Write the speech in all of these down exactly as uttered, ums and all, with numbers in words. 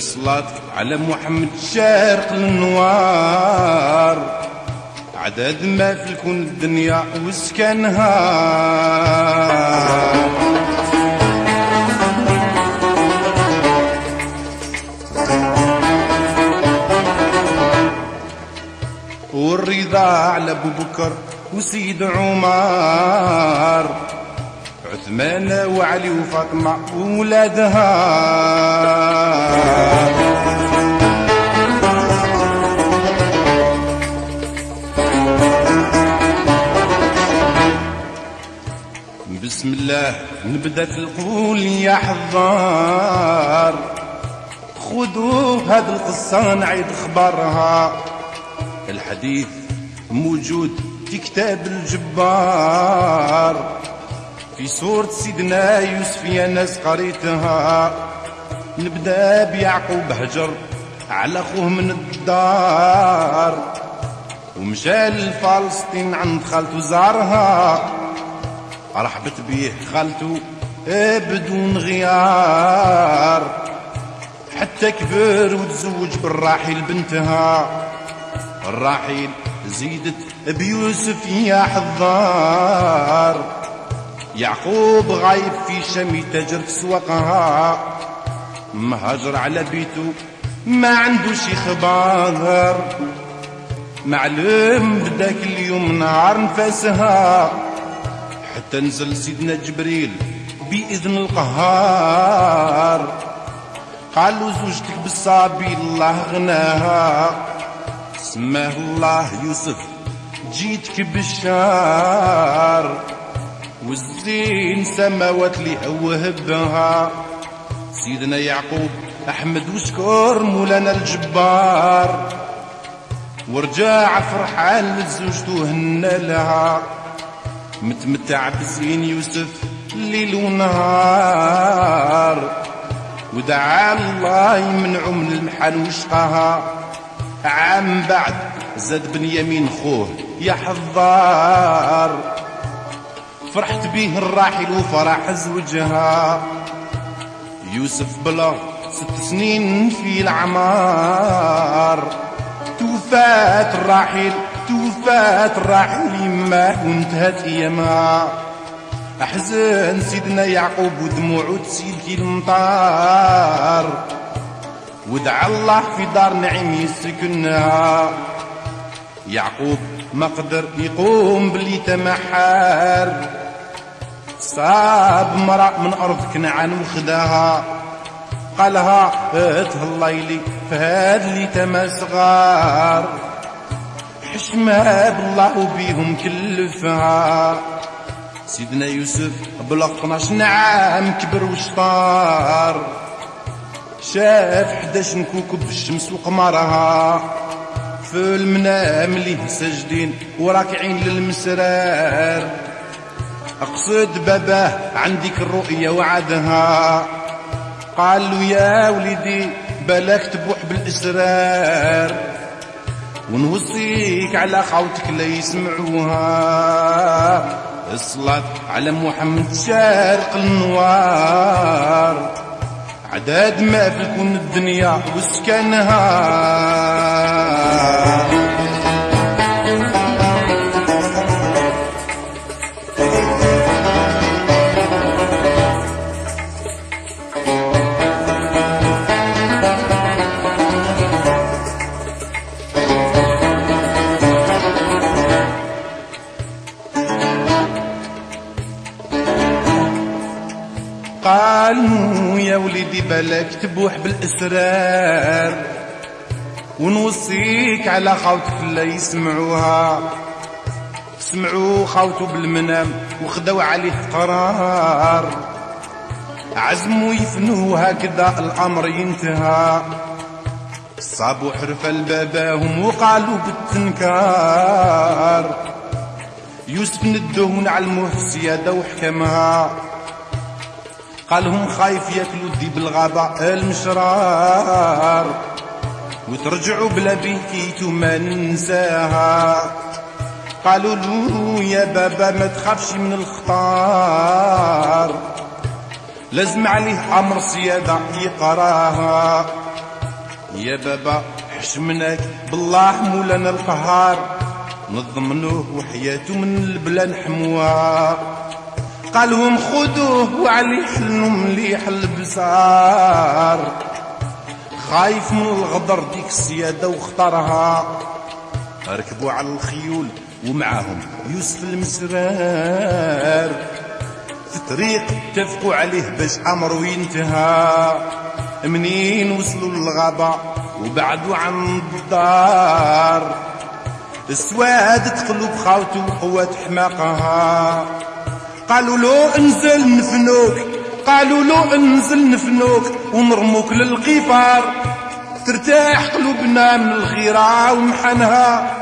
الصلاة على محمد شارق النوار، عدد ما في الكون الدنيا وسكنها. والرضا على ابو بكر وسيد عمر، عثمان وعلي وفاطمة وولادها. بسم الله نبدا في القول يا حضار، خذوا هاد القصة نعيد خبرها. الحديث موجود في كتاب الجبار، في سورة سيدنا يوسف يا ناس قريتها. نبدا بيعقوب هجر على اخوه من الدار، ومشى لفلسطين عند خالته زارها. رحبت بيه خالته بدون غيار، حتى كبر وتزوج بالراحل بنتها. الراحل زيدت بيوسف يا حضار، يعقوب غايب في شام يتاجر في سوقها. مهاجر على بيته ما عنده شي خبر، معلوم بداك اليوم نهار نفاسها. حتى نزل سيدنا جبريل بإذن القهار، قال له زوجتك بالصبي الله غناها. سماه الله يوسف جيتك بالشار، والزين سماوات لي وهبها. سيدنا يعقوب احمد وشكر مولانا الجبار، ورجع فرحان لزوجته هنا لها. متمتع بزين يوسف ليل ونهار، ودعا الله يمنعه من المحن وشقها. عام بعد زاد بنيامين خوه يا حضار، فرحت بيه الراحل وفرح زوجها. يوسف بلغ ست سنين في العمار، توفات الراحل توفات الراحل يماه وانتهت ايامها. احزن سيدنا يعقوب ودموعه تسيل في المطار، ودعا الله في دار نعيم يسكنها. يعقوب ما قدر يقوم باللي تمحر، صاب مرأة من أرض كنعان وخداها. قالها اتهلايلي فهاد اللي تما صغار، حشمها بالله وبيهم كلفها. سيدنا يوسف بلغ اثناش عام كبر وشطار، شاف حداش كوكب الشمس وقمرها. في المنام ليه ساجدين وراكعين للمسرار، اقصد باباه عندك الرؤية وعدها. قال له يا وليدي بلاك تبوح بالاسرار، ونوصيك على خوتك لا يسمعوها. الصلاة على محمد شارق النوار، عداد ما في الكون الدنيا وسكنها. قالوا يا وليدي بلاك تبوح بالاسرار، ونوصيك على خوتك لا يسمعوها. سمعوا خوته بالمنام وخدوا عليه قرار، عزموا يفنوا هكذا الامر ينتهى. صابوا حرفة لباباهم وقالوا بالتنكار، يوسف ندوه نعلموه السيادة وحكمها. قالهم خايف ياكلوا الديب بالغابة المشرار، وترجعوا بلا بيتيتو ما ننساها. قالوا له يا بابا ما تخافش من الخطار، لازم عليه امر سيادة يقراها. يا بابا حشمناك بالله مولانا القهار، نضمنوه وحياته من البلاد حموها. قالهم خذوه وعلي حلو مليح البصار، خايف من الغدر ديك السيادة واختارها. ركبوا على الخيول ومعاهم يوسف المسرار، في الطريق اتفقوا عليه باش امره ينتهى. منين وصلوا للغابة وبعدوا عن الدار، السواد تقلب خاوته وقوة حماقها. قالوا له انزل نفنوك، قالوا له انزل نفنوك ونرموك للقفار، ترتاح قلوبنا من الغيرة ومحنها.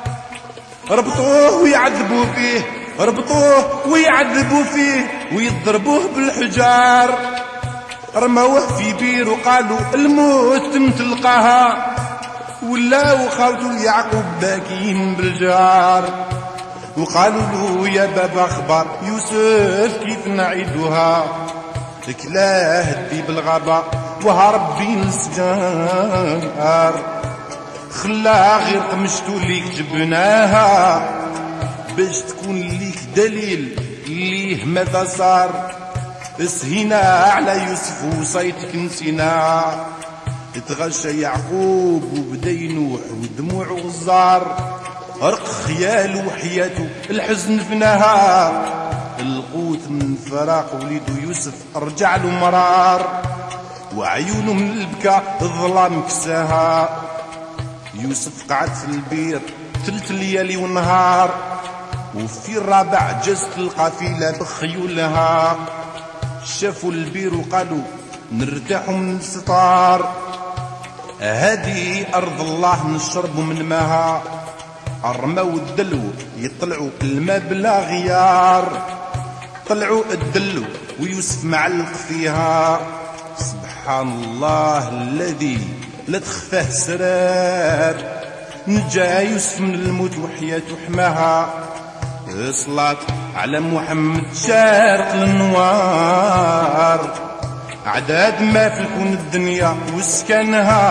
ربطوه ويعذبوا فيه، ربطوه ويعذبوا فيه ويضربوه بالحجار. رموه في بير وقالوا الموت تمتلقاها، ولاو خاوتو ليعقوب باكين بالجار. وقالوا له يا بابا اخبار يوسف كيف نعيدوها، كلاه هدي بالغابة وهرب بين السجار. خلاها غير قمشتو ليك جبناها، باش تكون ليك دليل ليه ماذا صار. سهينا على يوسف وصيتك نسينا، اتغشى يعقوب وبدا ينوح ودموعه غزار. رق خياله وحياته الحزن فناها، القوت من فراق وليدو يوسف رجع له مرار، وعيونه من البكا الظلام كساها. يوسف قعد في البير ثلث ليالي ونهار، وفي الرابع جزت القافلة بخيولها. شافوا البير وقالوا نرتاحوا من الستار، هذه أرض الله نشربوا من ماها. رموا الدلو يطلعوا الماء بلا غيار، طلعوا الدلو ويوسف معلق فيها. سبحان الله الذي لا تخفاه سرار، نجا يوسف من الموت وحياته حماها. صلاة على محمد شارق للنوار، أعداد ما في الكون الدنيا وسكنها.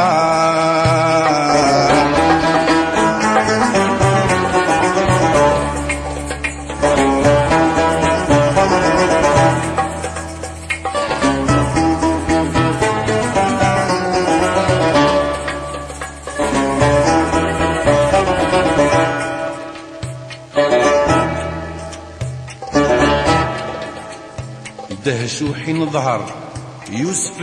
دهشوا حين ظهر يوسف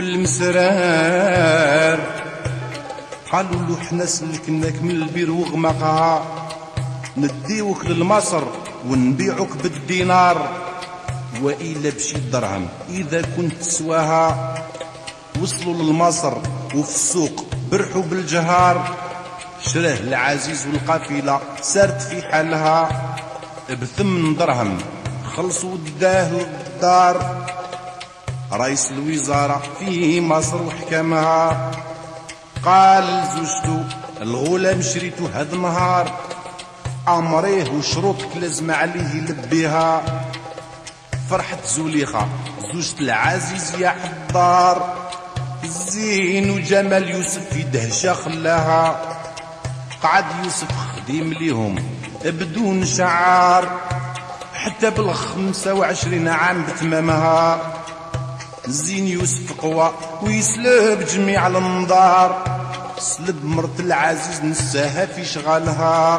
المسرار، قالوا له حنا سلكناك من البير وغمقها، نديوك للمصر ونبيعك بالدينار، وإلا بشي درهم إذا كنت تسواها. وصلوا للمصر وفي السوق برحوا بالجهار، شراه العزيز والقافلة سارت في حالها. بثمن درهم خلصوا وداه للدار، رئيس الوزارة في مصر وحكمها. قال لزوجته الغلام شريته هذا النهار، أمريه وشروطك لازم عليه يلبيها. فرحت زليخة زوجة العزيز يا حضار، زين وجمال يوسف في دهشة خلاها. قعد يوسف خديم ليهم بدون شعار، حتى بالخمسة وعشرين عام بتمامها. زين يوسف قوى ويسلب جميع الانظار، سلب مرت العزيز نساها في شغالها.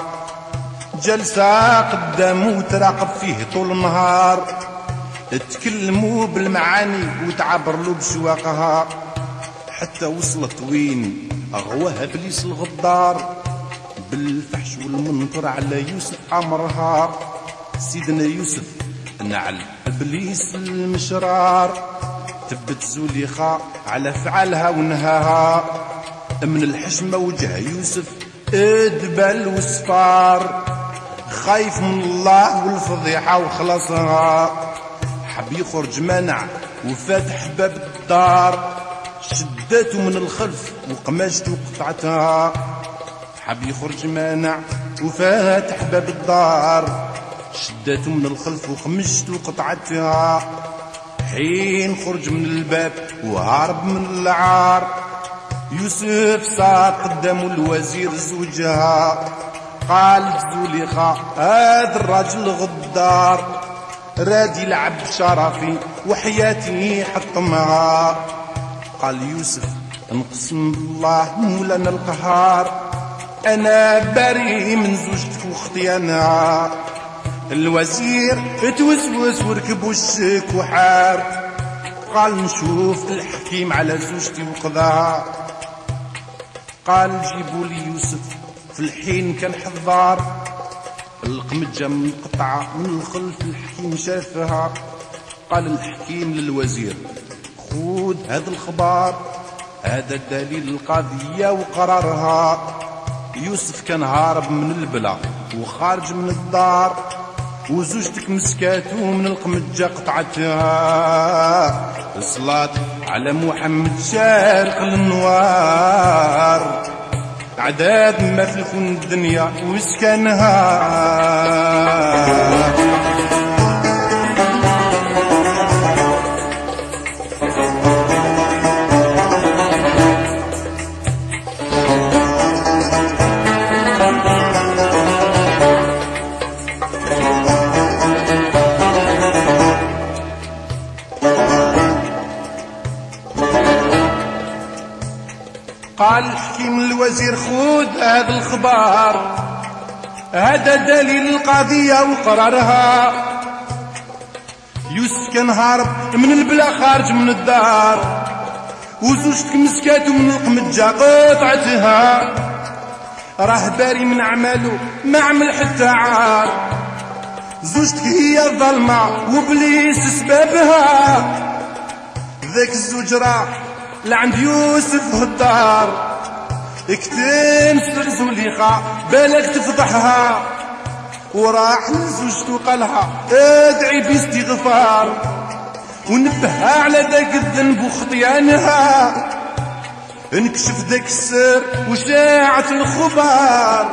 جلسة قدامه وتراقب فيه طول النهار، تكلموا بالمعاني وتعبر له بشواقها. حتى وصلت وين أغواها بليس الغدار، بالفحش والمنكر على يوسف أمرها. سيدنا يوسف نعل إبليس المشرار، تبت زليخة على فعلها ونهاها. من الحشمة وجه يوسف ادبل وصفار، خايف من الله والفضيحة وخلصها. حب يخرج منع وفاتح باب الدار، شدته من الخلف وقماشته قطعتها. حب يخرج مانع وفاتح باب الدار، شدته من الخلف وقمشته وقطعتها. حين خرج من الباب وهرب من العار، يوسف صار قدام الوزير زوجها، قالت زليخة هذا الراجل غدار، راد يلعب بشرفي وحياتي حطمها. قال يوسف نقسم بالله مولانا القهار، انا بريء من زوجتك واختيانها. الوزير توسوس وركب وشك وحار، قال نشوف الحكيم على زوجتي وقضاها. قال جيبوا لي يوسف، في الحين كان حضار، القمجة من قطعة من الخلف الحكيم شافها. قال الحكيم للوزير خود هذا الخبر، هذا دليل القضية وقرارها. يوسف كان هارب من البلا وخارج من الدار، وزوجتك مسكاته من القمجة قطعتها. الصلاة على محمد شارق النوار، عداد ما في الكون الدنيا وسكنها. قال الحكيم الوزير خذ هذا الخبر، هذا دليل القضية وقرارها. يوسف كان هارب من البلا خارج من الدار، وزوجتك مسكاته من القمجة قطعتها. راه باري من عمله ما عمل حتى عار، زوجتك هي الظلمة وبليس سببها. ذاك الزوج راه لعند يوسف هالدار، اكتم سر زليخة بالك تفضحها، وراح لزوجته قالها ادعي باستغفار، ونبهها على ذاك الذنب وخطيانها. انكشف ذاك السر وشاعت الخبر،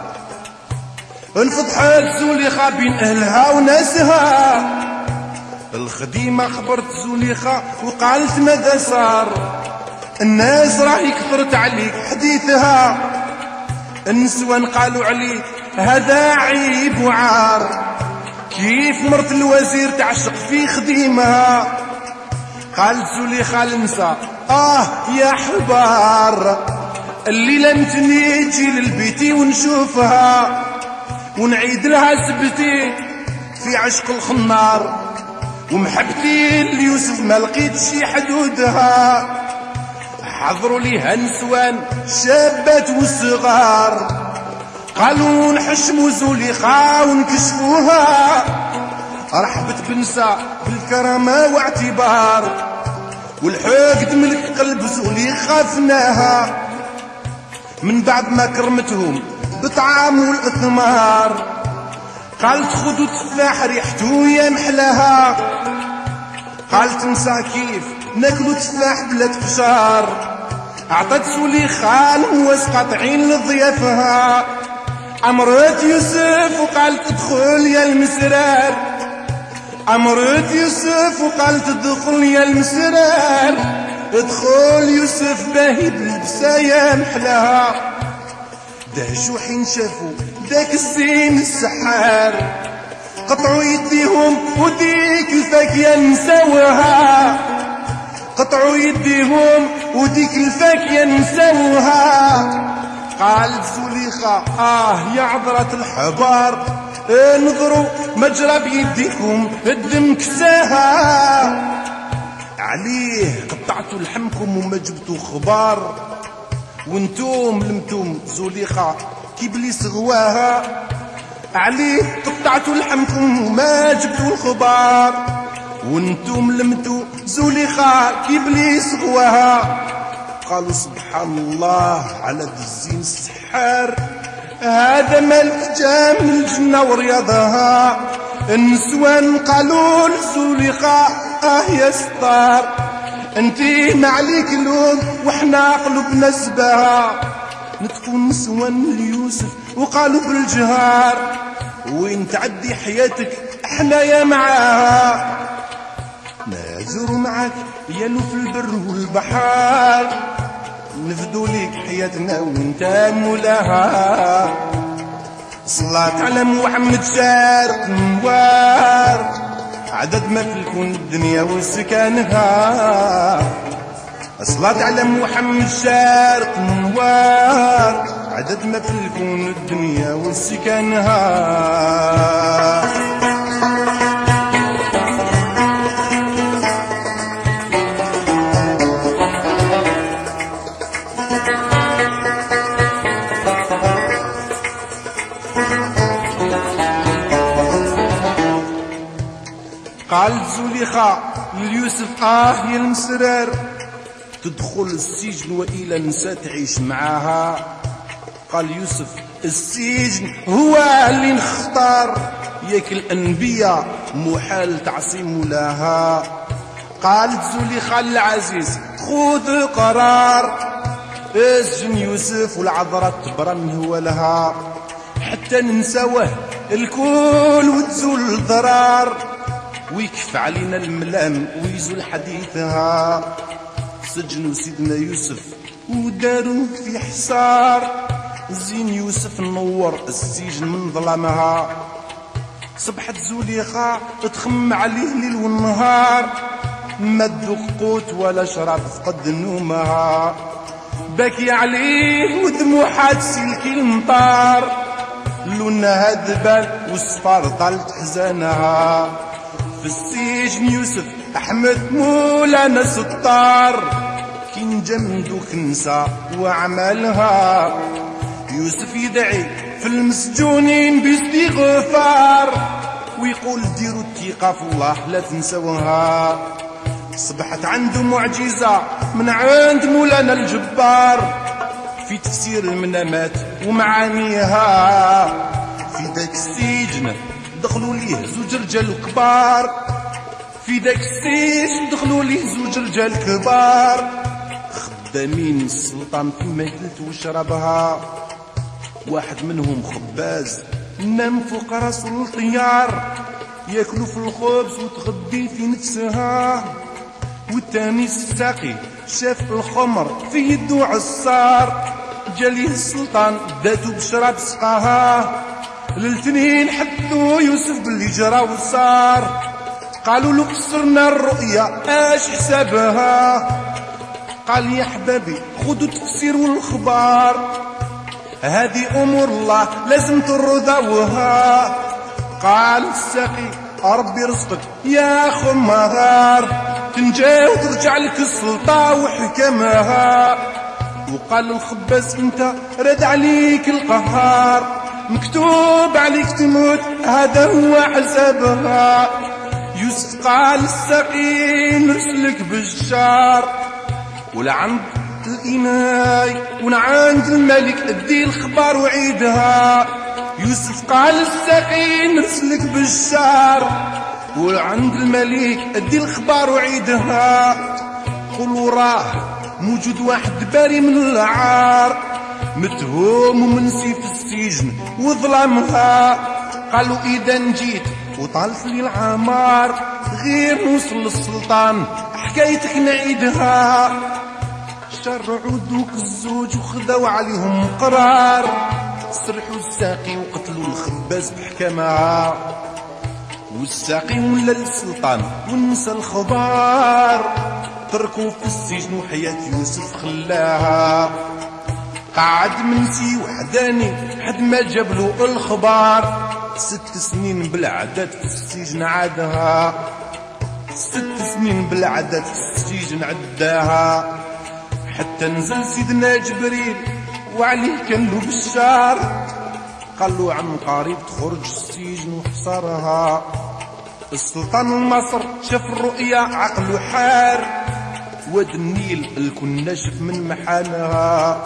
انفضحت زليخة بين اهلها وناسها. الخديمة خبرت زليخة وقالت ماذا صار، الناس راهي كثرت عليك حديثها. النسوان قالوا عليك هذا عيب وعار، كيف مرت الوزير تعشق في خديمها. قالت زليخة للنساء اه يا حبار، الليلة متني تجي للبيتي ونشوفها، ونعيد لها سبتي في عشق الخنار، ومحبتي ليوسف ما لقيت شي حدودها. حضروا ليها نسوان شابات والصغار، قالوا نحشموا زليخة ونكشفوها. رحبت بنساء بالكرامة واعتبار، والحقد ملك قلب زليخة فناها. من بعد ما كرمتهم بطعام والإثمار، قالت خذوا تفاح ريحته يا محلاها. قالت نسا كيف ناكلوا تفاح بلا تفشار، عطت زليخة المواس قاطعين لضيافها. امرت يوسف وقالت ادخل يا المسرار، امرت يوسف وقالت ادخل يا المسرار. ادخل يوسف باهي بلبسه يا محلاها، دهشوا حين شافوا ذاك الزين السحار. قطعوا يديهم وديك الفاكية نساوها، قطعوا يديهم وديك الفاكية نساوها. قالت زليخة اه يا عذرة الحبار، انظروا مجرى بيديكم الدم كساها. عليه قطعتوا لحمكم وما جبتوا خبار، وانتم لمتم زليخة كيبليس غواها. عليه قطعتوا لحمكم وما جبتوا الخبار، وانتم لمتوا زليخة كيبليس غواها. قالوا سبحان الله على الزين السحار، هذا ملك جا من الجنة ورياضها. النسوان قالوا لزليخة اه يا ستار، انتي ما عليك لوم وحنا قلوبنا زباها. نتكون نسوان ليوسف وقالوا بالجهار، وين تعدي حياتك احنا يا معاها. نازر معاك يا في البر والبحر، نفدو ليك حياتنا وانت مولاها. صلاة على محمد شارق نوار، عدد ما في الكون الدنيا وسكانها. صلاة على محمد شارق نوار، عدد ما في الكون الدنيا وسكانها. قالت زليخة ليوسف آه يا المسرار، تدخل السجن وإلا نسى تعيش معاها. قال يوسف السجن هو اللي نختار، ياك الأنبياء محال تعصي مولاها. قالت زليخة للعزيز خذ قرار، اسجن يوسف والعذرة تبرن هو لها، حتى ننساوه الكل وتزول الضرار، ويكف علينا الملام ويزول حديثها. سجنوا سيدنا يوسف وداروا في حصار، زين يوسف نور السجن من ظلامها. صبحت زليخة تخم عليه ليل والنهار، ما تذوق قوت ولا شراب فقد نومها. باكي عليه ودموعها تسيلكي المطار، لونها دبال والصفار طالت حزانها. في السجن يوسف أحمد مولانا ستار، كي نجا من دوك نسى وعملها. يوسف يدعي في المسجونين باستغفار، ويقول ديروا الثقة في الله لا تنسوها. صبحت عنده معجزة من عند مولانا الجبار، في تفسير المنامات ومعانيها. في ذاك السجن دخلوا ليه زوج رجال كبار، في ذاك السجن دخلوا ليه زوج رجال كبار، خدامين السلطان في ماكلت وشربها. واحد منهم خباز نام فوق راسو الطيار، ياكلوا في الخبز وتغدي في نفسها. والتاني الساقي شاف الخمر في يدو عصار، جاليه السلطان داتو بشراب سقاها. الاثنين حدثوا يوسف باللي جرى وصار، قالوا له فسرنا الرؤيا اش حسابها. قال يا حبابي خذوا التفسير والخبار، هذه امور الله لازم ترضوها. قال الساقي ربي رزقك يا خمار، تنجا وترجع لك السلطة وحكمها. وقال الخباز انت رد عليك القهار، مكتوب عليك تموت هذا هو حسابها. يوسف قال الساقي نرسلك بالشار، ولعند الإناي ولعند الملك ادي الخبر وعيدها. يوسف قال الساقي نرسلك بالشار، ولعند الملك ادي الخبر وعيدها. قولوا راه موجود واحد باري من العار، متهوم ومنسي في السجن وظلمها. قالوا اذا جيت وطالت لي العمار، غير نوصل للسلطان حكايتك نعيدها. شرعوا دوك الزوج وخذوا عليهم قرار، سرحوا الساقي وقتلوا الخباز بحكمها. والساقي ولا السلطان ونسى الخبار، تركوا في السجن وحياة يوسف خلاها. قعد منسي وحداني حد ما جابلو الخبار، ست سنين بالعدد في السجن عادها. ست سنين بالعدد في السجن عداها، حتى نزل سيدنا جبريل وعليه كان له بشار. قال له عن قريب تخرج السجن وحصرها. السلطان المصر شاف الرؤيا عقله حار، واد النيل الكل ناشف من محانها.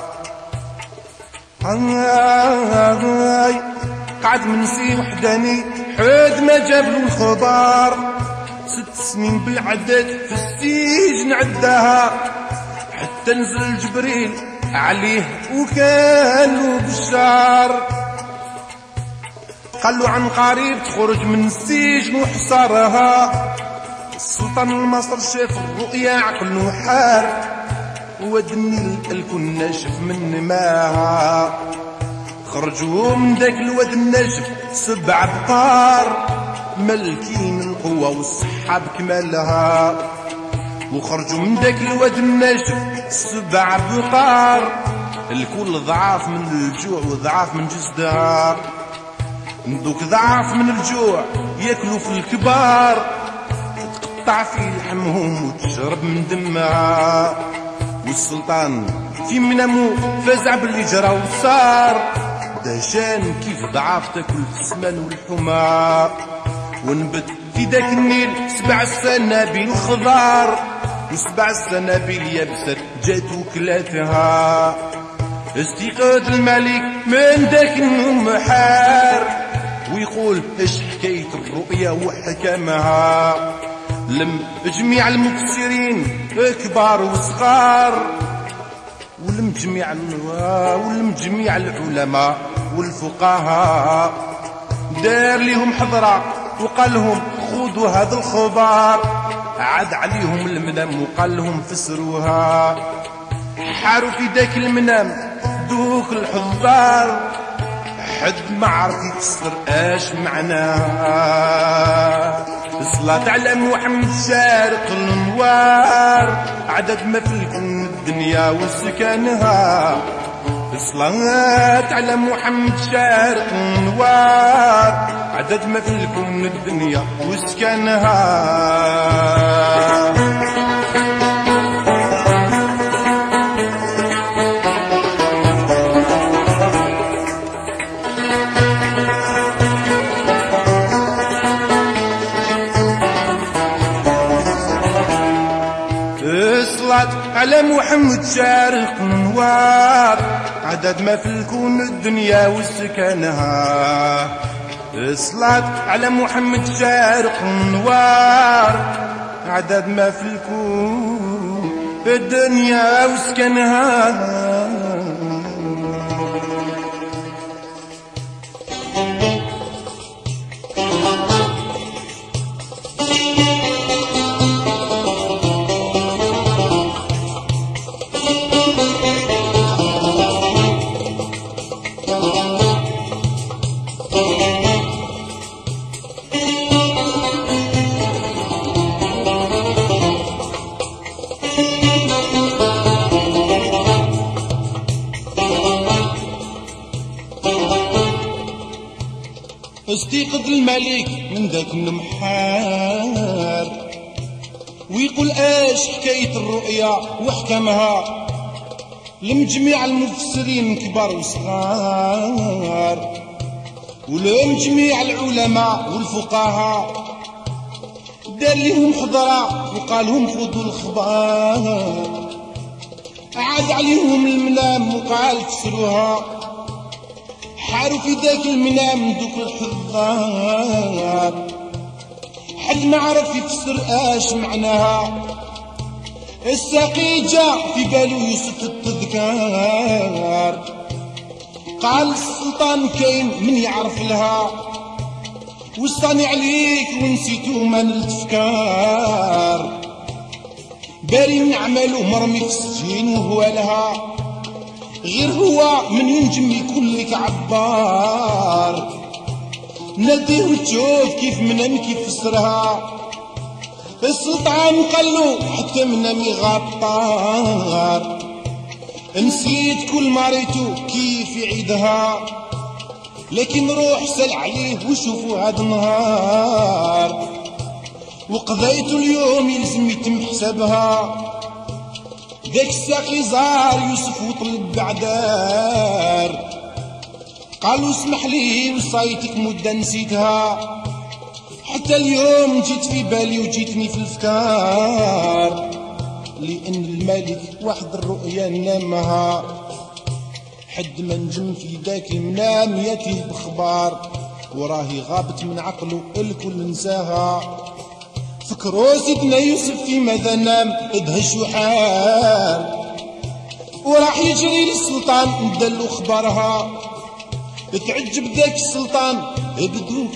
قعد منسي وحداني حد ما جاب له الخبار، ست سنين بالعدد في السجن عداها، حتى نزل جبريل عليه وكان له بشار. قال له عن قريب تخرج من السجن وحصرها. السلطان المصر شاف الرؤيا عقله حار، ودني الكل ناشف من ماها. خرجوا من داك الواد الناشف سبع بقار ملكين القوة والصحة بكمالها. وخرجوا من داك الواد الناشف سبع بقار الكل ضعاف من الجوع وضعاف من جسدها. دوك ضعاف من الجوع ياكلوا في الكبار تقطع في لحمهم وتشرب من دمها. والسلطان في منامو فزع باللي جرى وصار دهشان كيف ضعاف تاكل في السمان والحمى. ونبت في داك النيل سبع سنابل خضار وسبع سنابل يابسات جات وكلاتها. استيقظ الملك من داك النوم حار ويقول اش حكاية الرؤيا وحكمها. لم جميع المفسرين كبار وصغار ولم جميع ولم جميع العلماء والفقهاء. دار ليهم حضرة وقال لهم خذوا هذا الخبر. عاد عليهم المنام وقال لهم فسروها. حاروا في داك المنام دوك الحضار حد ما عرف يفسر اش معناها. الصلاة على محمد شارق الانوار عدد ما في الكون الدنيا وسكانها. الصلاة على محمد شارق الانوار عدد ما في الكون الدنيا وسكانها. على محمد شارق الانوار عدد ما في الكون الدنيا وسكانها. الصلاة على محمد شارق الانوار عدد ما في الكون الدنيا وسكانها. استيقظ الملك من ذاك النمحار ويقول اش حكاية الرؤيا وحكمها. لم جميع المفسرين كبار وصغار ولم جميع العلماء والفقهاء. دار لهم حضرة وقالهم خذوا الخبر. عاد عليهم المنام وقال فسروها. حاروا في ذاك المنام دوك الحضار حد ما عرف يفسر اش معناها. الساقي جا في بالو يوسف التذكار قال السلطان كاين من يعرف لها. وصاني عليك ونسيتو ما نلتفكار. باري من عملو مرمي في السجين وهو لها غير هو من ينجم يكون لك عبار. ناديه وتشوف كيف منام كيف فسرها. السلطان قالو حتى منامي غطار. نسيت كل ما ريتو كيف يعيدها لكن روح سل عليه وشوفوا هاد النهار. وقضيتو اليوم يلزم يتم حسابها. ذاك الساقي زار يوسف وطلب بعدار قالوا اسمح لي وصايتك مدة نسيتها. حتى اليوم جيت في بالي وجيتني في الافكار لان الملك واحد الرؤيا نامها. حد ما نجم في ذاك المنام ياتيه بخبار وراهي غابت من عقله الكل نساها. فكروا سيدنا يوسف في ماذا نام ادهش وحال وراح يجري للسلطان ندلو خبرها. تعجب ذاك السلطان بدوك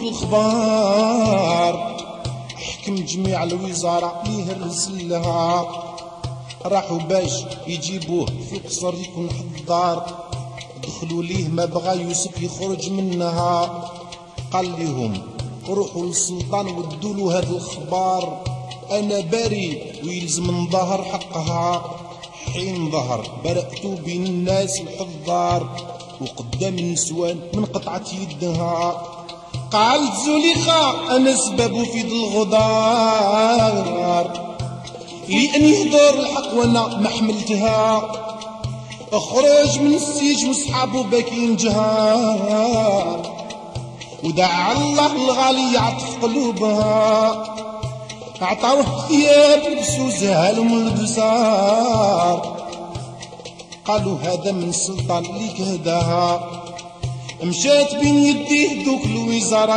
الخبار حكم جميع الوزارة ليه الرسل لها. راحوا باش يجيبوه في القصر يكون حد الدار. دخلوا ليه ما بغى يوسف يخرج منها، قال لهم روحوا للسلطان ودوا له هذا الخبار، انا بريء ويلزم نظهر حقها. حين ظهر برأت بين الناس الحضار، وقدام النسوان من قطعة يدها. قالت زليخة انا سبب في ذي الغدار، لأن يهدر الحق وانا ما حملتها. اخرج من السجن وصحابه باكين جهار، ودعا الله الغالي يعطف قلوبها. عطاوه ثياب لبسو زهالهم البزار، قالوا هذا من السلطان اللي كهداها. مشات بين يديه دوك الوزارة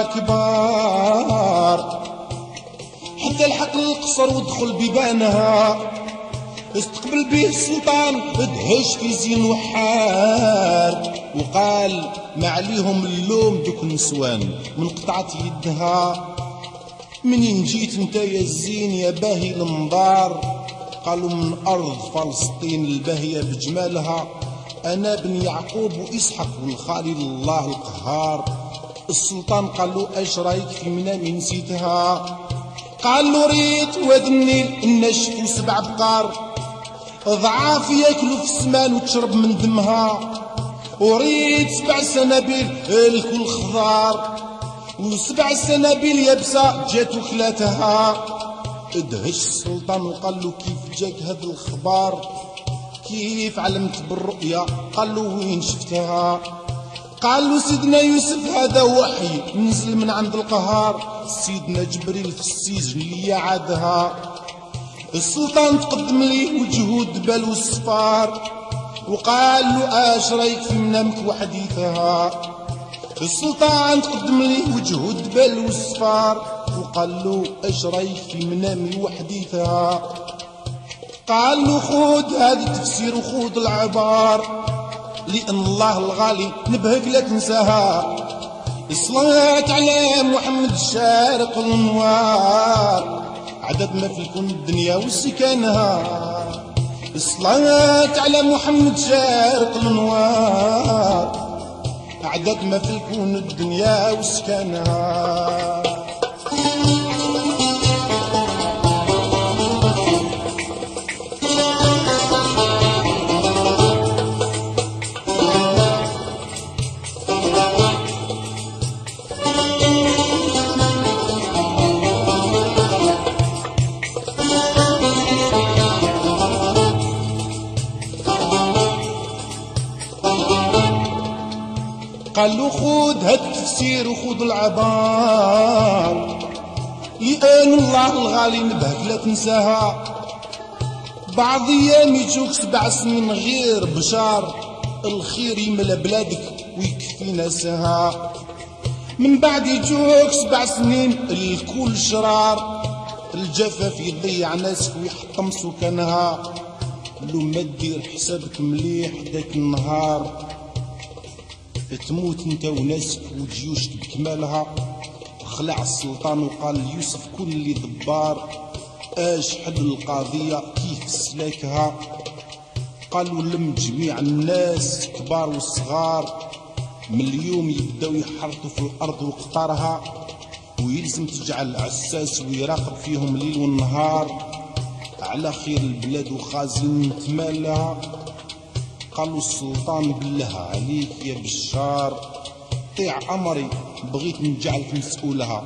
كبار، حتى الحق للقصر ودخل بيبانها. استقبل به السلطان دهش في زين وحار، وقال ما عليهم اللوم دوك النسوان من قطعة يدها. منين جيت انت يا الزين يا باهي المنظار؟ قالوا من أرض فلسطين الباهية بجمالها، أنا بن يعقوب وإسحاق والخالد الله القهار. السلطان قال له اش رايك في منامي نسيتها؟ قال له ريت واد النيل النشف وسبع بقار، ضعاف ياكلوا في السمان وتشرب من دمها. وريت سبع سنابل الكل خضار، وسبع سنابل يابسة جات وكلاتها. ادهش السلطان وقال له كيف جاك هذا الخبار؟ كيف علمت بالرؤيا؟ قال له وين شفتها؟ قال له سيدنا يوسف هذا وحي نزل من عند القهار، سيدنا جبريل في السجن اللي عادها. السلطان تقدم ليه وجهه دبل والصفار، وقال له اش رايك في منامك وحديثها؟ السلطان تقدم ليه وجهه دبل والصفار، وقال له اش رايك في منامي وحديثها؟ قال له خذ هذا التفسير وخذ العبار، لأن الله الغالي نبهك لا تنساها. الصلاة على محمد شارق الأنوار، عدد ما في الكون الدنيا وسكانها. الصلاة على محمد شارق الأنوار، عدد ما في الكون الدنيا وسكانها. قال له خذ هاد التفسير وخذ العبار، لأن الله الغالي نبهك لا تنساها. بعض ايام يجوك سبع سنين غير بشار، الخير يملى بلادك ويكفي ناسها. من بعد يجوك سبع سنين الكل شرار، الجفاف يضيع ناسك ويحطم سكانها. لو ما دير حسابك مليح داك النهار، تموت انت وناسك وجيوشك بكمالها. خلع السلطان وقال ليوسف كل اللي ضبار، اش حل القضية كيف سلاكها؟ قالوا لم جميع الناس كبار وصغار، من اليوم يبداو يحرطوا في الارض وقطارها، ويلزم تجعل عساس ويراقب فيهم ليل والنهار على خير البلاد وخازن تمالها. قالوا السلطان بالله عليك يا بشار، طيع امري بغيت نجعلك مسؤولها.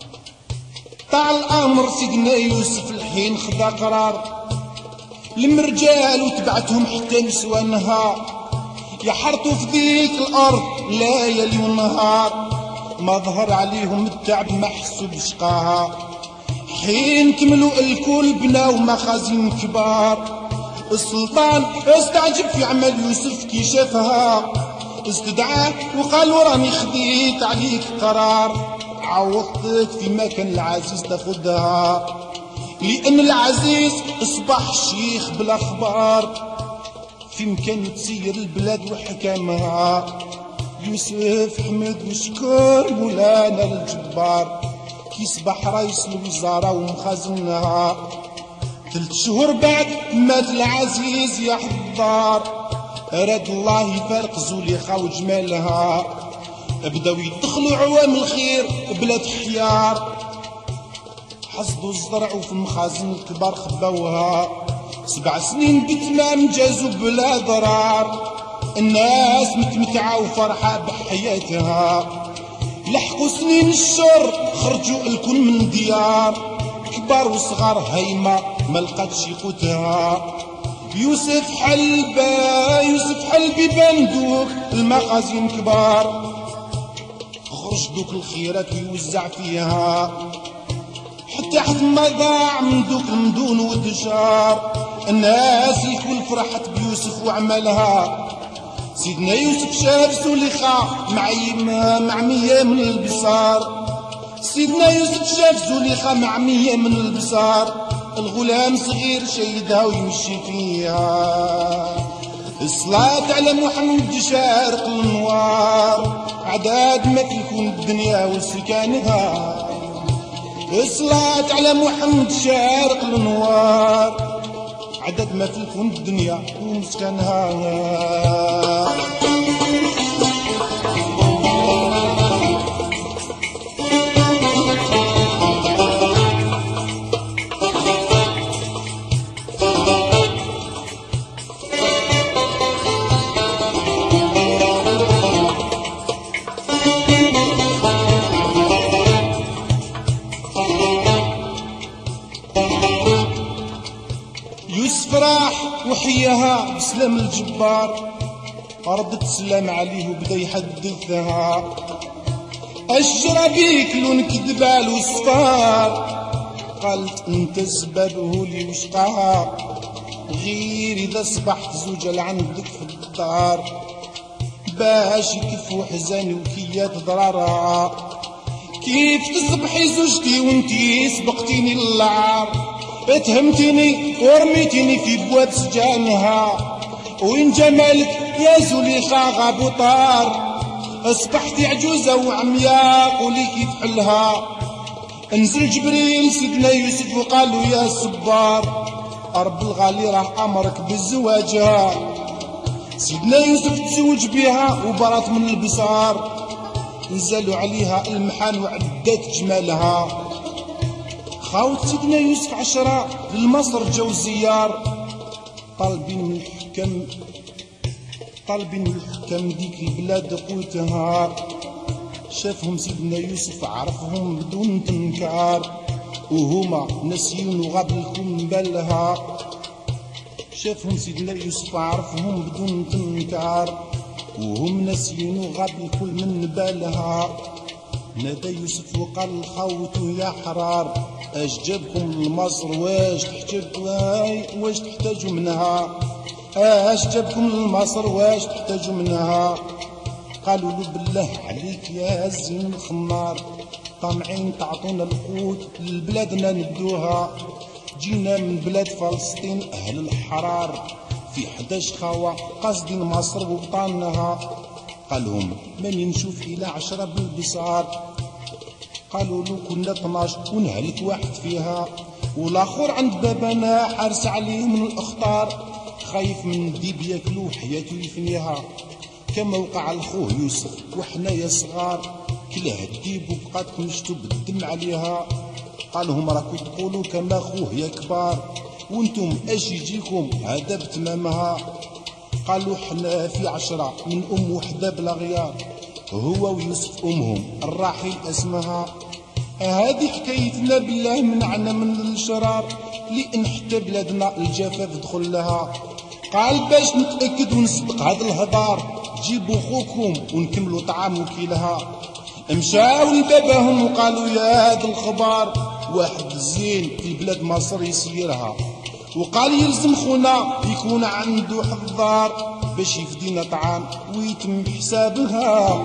طاع الامر سيدنا يوسف الحين خدا قرار، المرجال وتبعتهم حتى نسوانها، يحرطوا في ذيك الارض ليالي ونهار. ما ظهر عليهم التعب ما حسوا بشقاها، حين كملوا الكل بناو مخازن كبار. السلطان استعجب في عمل يوسف كي شافها، استدعاه وقال راني خديت عليك قرار، عوضتك في مكان العزيز تاخدها، لأن العزيز اصبح شيخ بالاخبار، في مكان تسير البلاد وحكامها. يوسف حمد وشكر مولانا الجبار، كي صبح رئيس الوزارة ومخازنها. ثلاث شهور بعد مات العزيز يا حضار، راد الله يفارق زليخة وجمالها، بداو يدخلوا عوام الخير بلا تحيار، حصدوا الزرع وفي المخازن الكبار خباوها، سبع سنين بتمام جازوا بلا ضرار، الناس متمتعة وفرحة بحياتها، لحقوا سنين الشر خرجوا الكل من ديار، كبار وصغار هيمة ما لقاتش قوتها، يوسف حلبة يوسف حلبي بندوق المخازن كبار، خرج دوك الخيرات ويوزع فيها، حتى حد ما ضاع من دوك المدون وتشار، الناس الكل فرحت بيوسف وعملها، سيدنا يوسف شاف زليخة مع مع مية من البصار، سيدنا يوسف شاف زليخة مع مية من البصار، الغلام صغير شيدها ويمشي فيها، الصلاة على محمد شارق النوار، عداد ما تكون الدنيا وسكانها، الصلاة على محمد شارق النوار، عدد ما في الكون الدنيا ومسكنها. يوسف راح وحياها بسلام الجبار، ردت السلام عليه وبدا يحدثها، أشرى بيك لون كذبال وصفار، قالت انت سببه لي وشقاها، غير اذا صبحت زوجة لعندك في الدار، باش يكفوا حزاني وكيات ضرارها، كيف تصبحي زوجتي وانتي سبقتيني للعار، اتهمتني ورميتني في بواب سجانها، وين جمالك يا زليخة غاب وطار، اصبحتي عجوزة وعمياء قولي كيف حلها، انزل جبريل سيدنا يوسف وقالوا يا صبار، رب الغالي راه امرك بزواجها، سيدنا يوسف تزوج بها وبرات من البصار، نزلوا عليها المحان وعدات جمالها، خاوت سيدنا يوسف عشرة لمصر جاو زيار، طالبين من الحكم طالبين من الحكم ديك البلاد قوتها، شافهم سيدنا يوسف عرفهم بدون تنكار، وهما ناسيين وغاب لكم بالها، شافهم سيدنا يوسف عرفهم بدون تنكار، وهم ناسيين وغاب الكل من بالها، نادى يوسف وقال الخوت يا حرار، اش جابكم لمصر واش تحتاجوا واش تحتاجوا منها، اش جابكم لمصر واش تحتاجوا منها، قالوا له بالله عليك يا زين الخمار، طامعين تعطونا القوت لبلادنا ندوها، جينا من بلاد فلسطين اهل الحرار، في حداش خاوة قاصدين مصر وبطانها، قالهم ماني نشوف الى عشرة بالبصار، قالوا له كنا اثناش ونهلك واحد فيها، والاخر عند بابنا حارس عليه من الاخطار، خايف من الديب ياكلو حياته يفنيها، كما وقع لخوه يوسف وحنايا صغار، كلاه الديب وبقات مشتو بالدم عليها، قالهم راكو تقولوا كما خوه يا كبار، وانتم اش يجيكم هذا بتمامها، قالوا حنا في عشرة من ام وحده بلا غيار، هو ويوسف امهم الراحل اسمها، هذه حكايتنا بالله منعنا من الشرار، لان حتى بلادنا الجفاف دخل لها، قال باش نتاكد ونسبق هذا الهضار، جيبوا خوكم ونكملوا طعام وكيلها، مشاو لباباهم وقالوا يا هذا الخبار، واحد زين في بلاد مصر يسيرها، وقال يلزم خونا يكون عنده حضار، باش يفدينا طعام ويتم حسابها،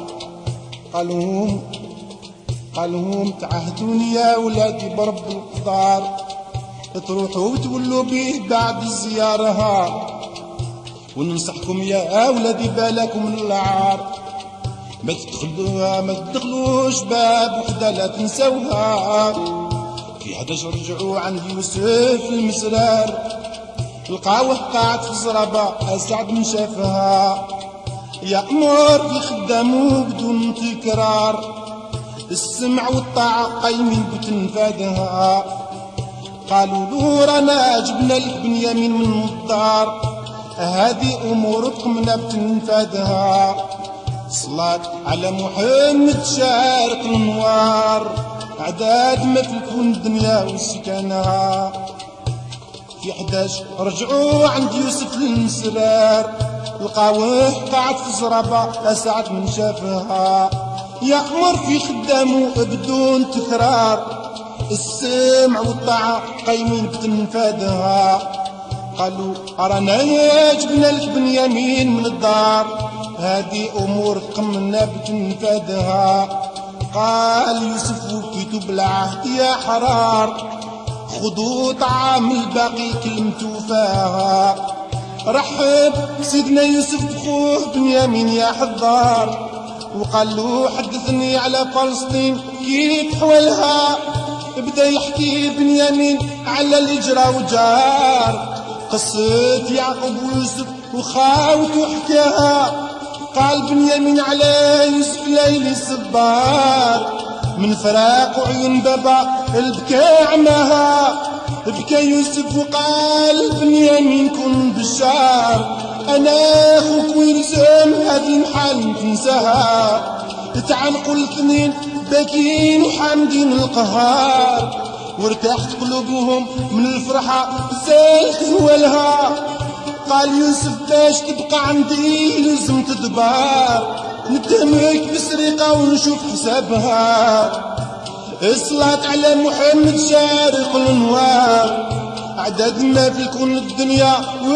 قالوهم قالوهم تعهدوني يا ولادي برب القدار، تروحوا وتولوا به بعد الزيارة، وننصحكم يا ولادي بالكم من العار، ما تدخلوها ما تدخلوش باب وحده لا تنسوها، في حداش رجعوا عند يوسف المسرار، لقاوه قاعد في الزرابة أسعد من شافها، يأمر في خدامه بدون تكرار، السمع والطاعة قايمين بتنفادها. قالوا له رانا جبنا لك بنيامين من الدار، هذه أمورك منا بتنفادها. صلاة على محمد شارق النوار، عداد ما في الكون الدنيا وسكانها. في حداش رجعوا عند يوسف المسرار، لقاوه قاعد في الزرابة أسعد من شافها، يأمر في خدامه بدون تكرار، السمع والطاعة قايمين بتنفادها. قالوا رانا جبنا لك بنيامين من الدار، هذه أمور قمنا بتنفادها. قال يوسف وكيتو بالعهد يا حرار، خذوا طعام الباقي كلمتو فيها. رحب سيدنا يوسف بخوه بنيامين يا حضار، وقال له حدثني على فلسطين كيف حوالها. بدا يحكي بنيامين على اللي جرى وجار، قصة يعقوب ويوسف وخاوته حكاها. قال بنيامين على يوسف ليلي صبار، من فراق وعيون بابا البكى عماها. بكى يوسف وقال بنيامين كن بشار، انا اخوك ويلزم هذه الحال تنساها. تعانقوا الاثنين باكين وحامدين القهار، وارتاحت قلوبهم من الفرحة زالت هوالها. قال يوسف باش تبقى عندي لازم تدبار، نتهمك بسرقة ونشوف حسابها. الصلاة على محمد شارق الانوار، عدد ما في الكون الدنيا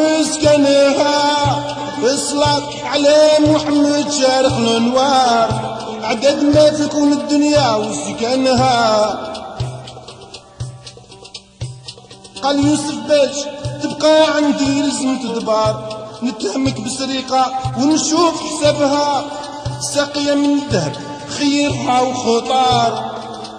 وسكنها. الصلاة على محمد شارق الانوار، عدد ما في الكون الدنيا وسكنها. قال يوسف باش تبقى عندي لازم تدبار، نتهمك بسرقة ونشوف حسابها. ساقية من الذهب خيرها وخطار،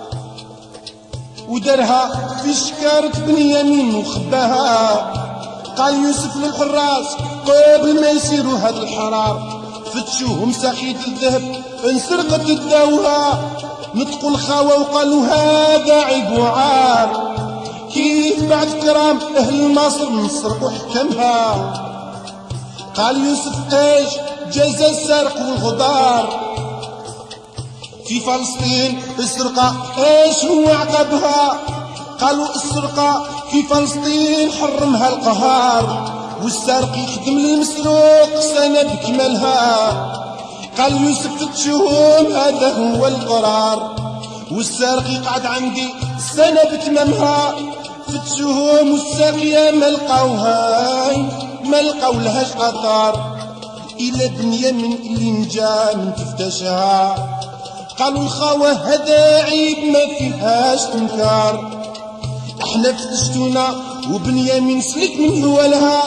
ودرها في شكارة بنيامين وخباها. قال يوسف للحراس قبل ما يصيروا هاد الحرار، فتشوهم ساقية الذهب انسرقت الدوها. نطقوا الخاوة وقالوا هذا عيب وعار، كيف بعد كرام اهل مصر نسرقوا حكمها. قال يوسف ايش جزا السرق والغدار، في فلسطين السرقة ايش هو عقبها. قالوا السرقة في فلسطين حرمها القهار، والسارق يخدم للمسروق سنة بكملها. قال يوسف فتشوهم هذا هو القرار، والسارق يقعد عندي سنة بتمامها. فتشوهم والساقية ما لقاوها ما لقاو لهاش اثار، الى بنيامين اللي نجا من تفتشها. قالوا الخاوة هذا عيب ما فيهاش تنكار، احنا فتشتونا وبنيامين سلك من هوالها.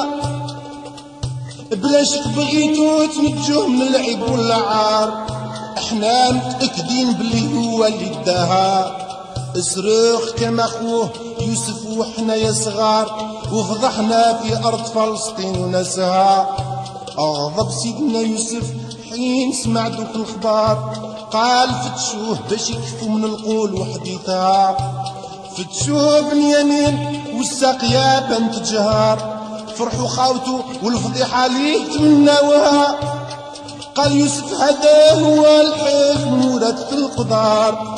بلاش بغيتو تنجوه من العيب والعار، احنا متأكدين بلي هو اللي داها. صرخ كما اخوه يوسف وحنا يا صغار، وفضحنا في ارض فلسطين وناسها. اغضب سيدنا يوسف حين سمع دوك الخبار، قال فتشوه باش يكفوا من القول وحديثها. فتشوه بنيامين والساقية بنت جهار، فرحوا خاوتو والفضيحة ليه تمناوها. قال يوسف هذا هو الحكم ورثة القدار،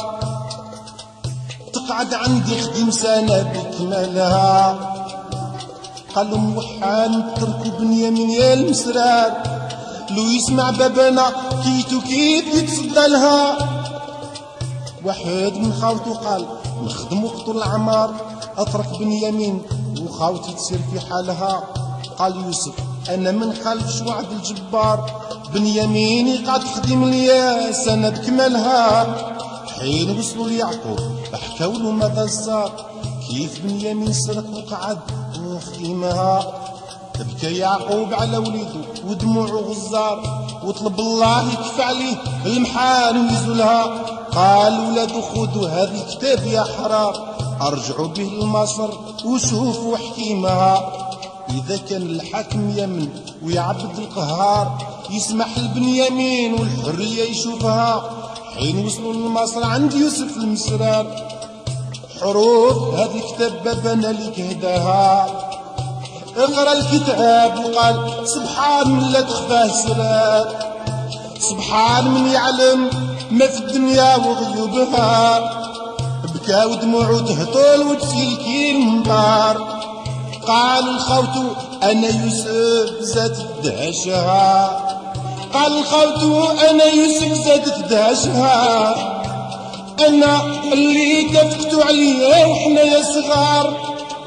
تقعد عندي خديم سنة بكمالها. قالوا موحان تركوا بنيامين يا المسرار، لو يسمع بابنا كيتو كيف يتصدى لها. واحد من خاوتو قال نخدم وقت العمار، اترك بنيامين وخاوتي تسير في حالها. قال يوسف انا من خالفش وعد الجبار، بنيامين يقعد خديم ليا سنة بكمالها. حين وصلوا ليعقوب حكاو له ماذا صار، كيف بنيامين سرق وقعد وخديمها. بكى يعقوب على وليده ودموعه غزار، وطلب الله يكفى عليه المحال ويزولها. قال ولادو خذوا هذا الكتاب يا حرار، ارجعوا به لمصر وشوفوا حكيمها. اذا كان الحاكم يمن ويعبد القهار يسمح لبنيامين والحرية يشوفها. حين وصلوا لمصر عند يوسف المسرار حروف هذا الكتاب بابنا لك هداها. اقرا الكتاب وقال سبحان من لا تخفاه سرار، سبحان من يعلم ما في الدنيا وغيوبها. بكى ودموعه تهطل وتسيل كي المطار. قال الخوت انا يوسف زاد دهشها، قال الخوت انا يوسف زاد دهشها. انا اللي تفكتوا عليا وحنا يا صغار،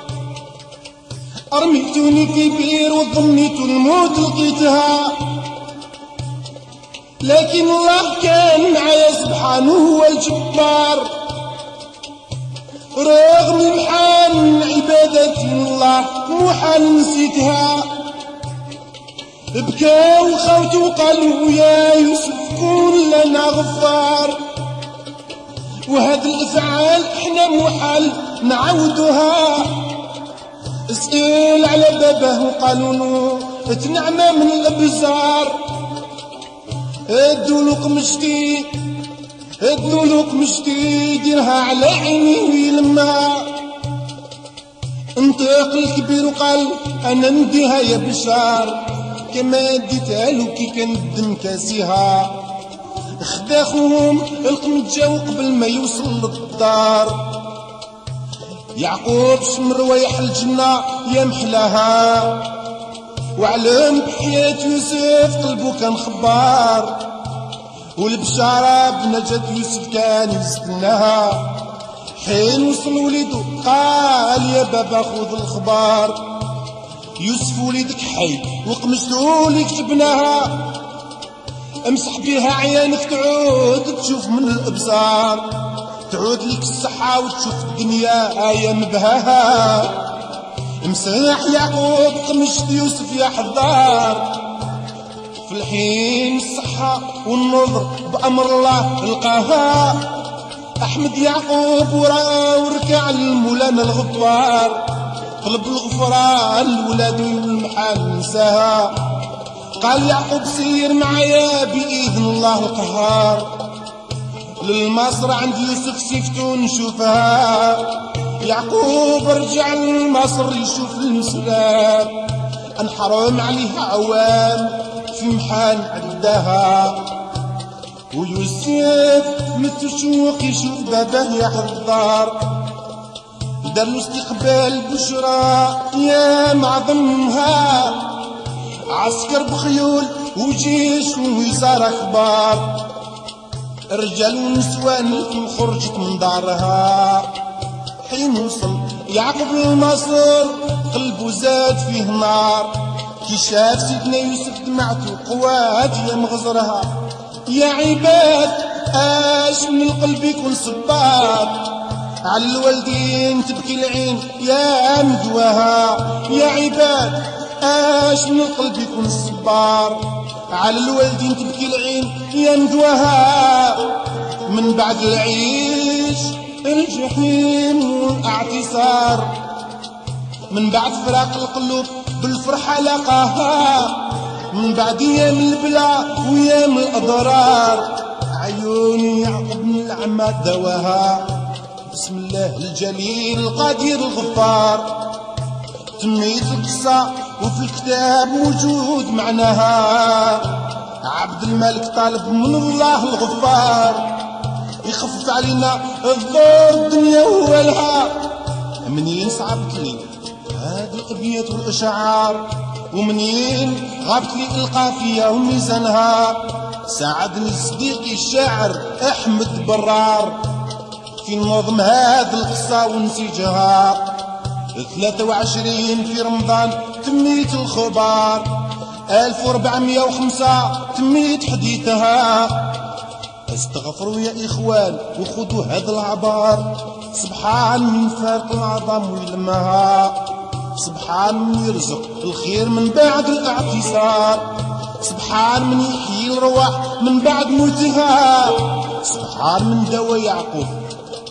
ارميتوني في بير وظنيتوا الموت لقيتها. لكن الله كان معايا سبحانه هو الجبار، رغم محال عبادة الله مو حال نسيتها. بكاو خوتو وقالوا يا يوسف كون لنا غفار، وهاد الافعال احنا مو حال نعودها. اسئل على بابه وقالوا له تنعمى من الابزار. الدلوق مشتي الدلوق مشتي ديرها على عيني ويلما. انطق الكبير وقال انا نديها يا بشار، كما ديتها له كي كان الدم كاسيها. خدا خوهم القمت جاو قبل ما يوصل للدار. يعقوب شم روايح الجنة يا محلاها، وعلم بحياة يوسف قلبه كان خبار. والبشارة بنجاة يوسف كان يستناها. حين وصل وليدو قال يا بابا خذ الخبار، يوسف وليدك حي وقمشتو ليك جبناها. امسح بيها عيانك تعود تشوف من الابصار، تعود لك الصحة وتشوف الدنيا آية مبهاها. امسح يعقوب قمشت يوسف يا حذار، في الحين الصحة والنظر بأمر الله القاها. أحمد يعقوب وراه وركع المولانا الغفار، طلب الغفران الولاد والمحال نساها. قال يعقوب سير معايا بإذن الله القهار، للمصر عند يوسف سيفتو نشوفها. يعقوب رجع لمصر يشوف المسلام، انحرم عليها عوام في محال عدها. ويوسف متشوق يشوف باباه يا حضار، دارلو استقبال بشرى يا معظمها. عسكر بخيول وجيش ووزارة اخبار، الرجال والنسوان الكل خرجت من دارها. حين وصل يعقوب لمصر قلبه زاد فيه نار، كي شاف سيدنا يوسف دمعته قوات يا مغزرها. يا عباد اش من القلب يكون صبار، على الوالدين تبكي العين يا مدواها. يا عباد اش من القلب يكون صبار، على الوالدين تبكي العين يا مدواها. من بعد العيش الجحيم والاعتصار، من بعد فراق القلوب بالفرحة لقاها. من بعد ايام البلا وايام الاضرار، عيوني يعقوب من العمى دواها. بسم الله الجليل القدير الغفار، تميت القصة وفي الكتاب موجود معناها. عبد الملك طالب من الله الغفار يخفف علينا الدور الدنيا وولها. منين صعبت لي هاد الابيات والاشعار، ومنين غابت لي القافيه وميزانها. ساعدني صديقي الشاعر احمد برار في نظم هاد القصه ونسيجها. ثلاثة وعشرين في رمضان تميت الخبار، ألف وأربعمية وخمسة تميت حديثها. استغفروا يا إخوان وخذوا هذا العبار، سبحان من فارق العظام ويلمها. سبحان من يرزق الخير من بعد الاعتصار، سبحان من يحيي الرواح من بعد موتها. سبحان من دوا يعقوب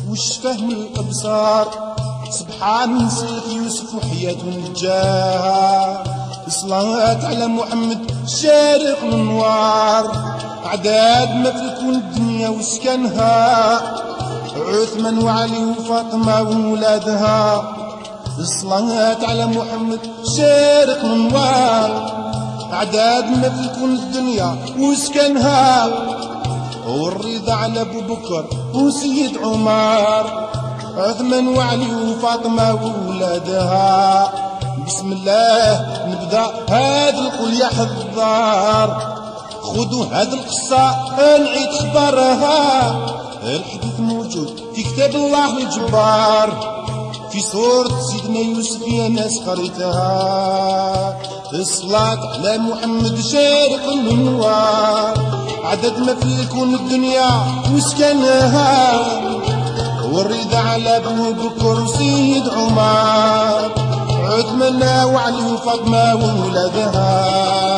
وشفاه من الابصار. سبحان نسلك يوسف وحياته نجاها. الصلاة على محمد شارق الانوار. عداد ما في الكون الدنيا وسكنها. عثمان وعلي وفاطمة وولادها. الصلاة على محمد شارق الانوار. عداد ما في الكون الدنيا وسكنها. والرضا على ابو بكر وسيد عمر. عثمان وعلي وفاطمة وولادها. بسم الله نبدا هذا القول يا حذار. خذوا هذا القصة نعيد خبرها. الحديث موجود في كتاب الله الجبار. في سورة سيدنا يوسف يا ناس قريتها. الصلاة على محمد شارق الانوار. عدد ما في الكون الدنيا وسكنها. والرضا على ابو بكر وسيد عمر. عثمان وعلي وفاطمة وولادها.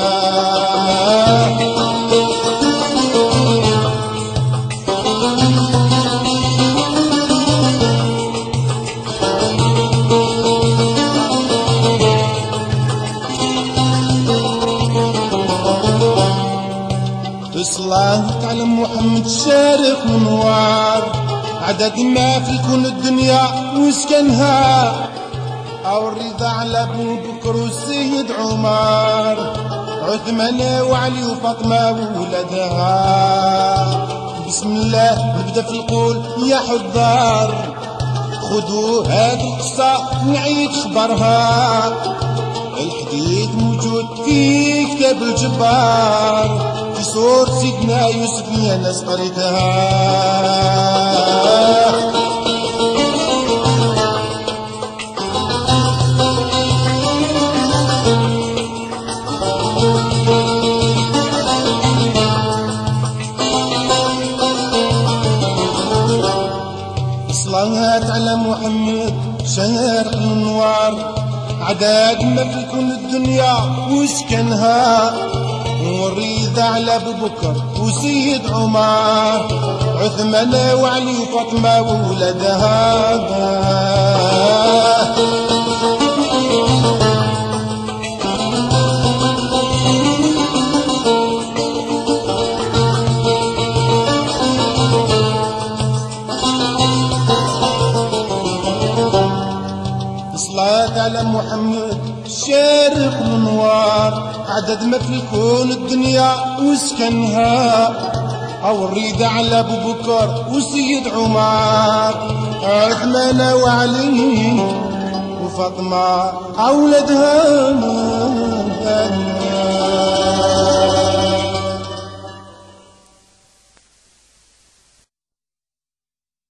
الصلاة على محمد شارق منوار. عدد ما في الكون الدنيا وسكنها. أو الرضا على ابو بكر والسيد عمر. عثمان وعلي وفاطمة وولادها. بسم الله نبدا في القول يا حضار. خذوا هذه القصة نعيد خبرها. الحديث موجود في كتاب الجبار. في سورة سيدنا يوسف يا ناس قريتها. الصلاة على محمد شارق الانوار. عداد ما في الكون الدنيا وسكنها. والرضا على ابو بكر وسيد عمر. عثمان وعلي وفاطمة وولادها. الصلاة على محمد شارق الانوار. عدد ما في الكون الدنيا وسكنها. او الرضا على ابو بكر وسيد عمر. عثمان وعلي وفاطمة اولادها.